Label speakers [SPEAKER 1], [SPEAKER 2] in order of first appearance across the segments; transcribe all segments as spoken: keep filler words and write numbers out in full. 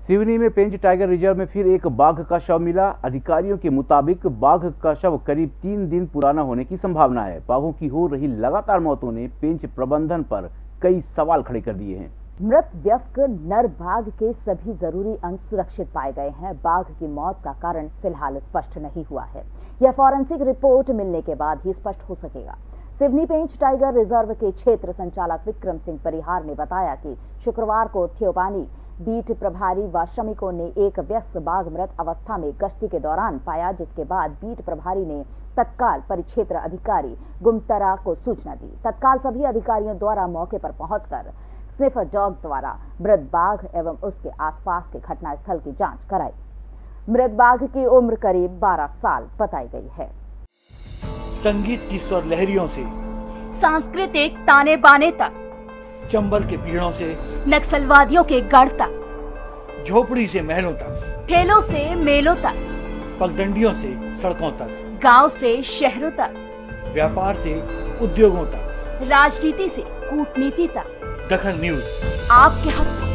[SPEAKER 1] सिवनी में पेंच tiger reserve में फिर एक बाघ का शव मिला। अधिकारियों के मुताबिक बाघ का शव करीब तीन दिन पुराना होने की संभावना है। बाघों की हो रही लगातार मौतों ने पेंच प्रबंधन पर कई सवाल खड़े कर दिए हैं।
[SPEAKER 2] मृत वयस्क नर बाघ के सभी जरूरी अंग सुरक्षित पाए गए हैं। बाघ की मौत का कारण फिलहाल स्पष्ट नहीं हुआ है। यह फॉरेंसिक रिपोर्ट मिलने के बाद ही स्पष्ट हो सकेगा। सिवनी पेंच टाइगर रिजर्व के क्षेत्र संचालक विक्रम सिंह परिहार ने बताया कि शुक्रवार को थ्योपानी बीट प्रभारी व श्रमिकों ने एक व्यस्क बाघ मृत अवस्था में गश्ती के दौरान पाया, जिसके बाद बीट प्रभारी ने तत्काल परिक्षेत्र अधिकारी गुमतरा को सूचना दी। तत्काल सभी अधिकारियों द्वारा मौके पर पहुंचकर स्निफर डॉग द्वारा मृत बाघ एवं उसके आसपास के घटनास्थल की जांच कराई। मृत बाघ की उम्र करीब बारह साल बताई गई है।
[SPEAKER 3] संगीत की स्वर लहरियों से
[SPEAKER 4] सांस्कृतिक ताने बाने तक,
[SPEAKER 3] चंबल के पीड़ों से
[SPEAKER 4] नक्सलवादियों के गढ़ तक,
[SPEAKER 3] झोपड़ी से महलों तक,
[SPEAKER 4] ठेलों से मेलों तक,
[SPEAKER 3] पगडंडियों से सड़कों तक,
[SPEAKER 4] गांव से शहरों तक,
[SPEAKER 3] व्यापार से उद्योगों तक,
[SPEAKER 4] राजनीति से कूटनीति तक,
[SPEAKER 3] दखल न्यूज
[SPEAKER 4] आपके हाथ में।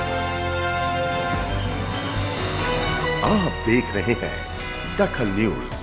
[SPEAKER 5] आप देख रहे हैं दखल न्यूज।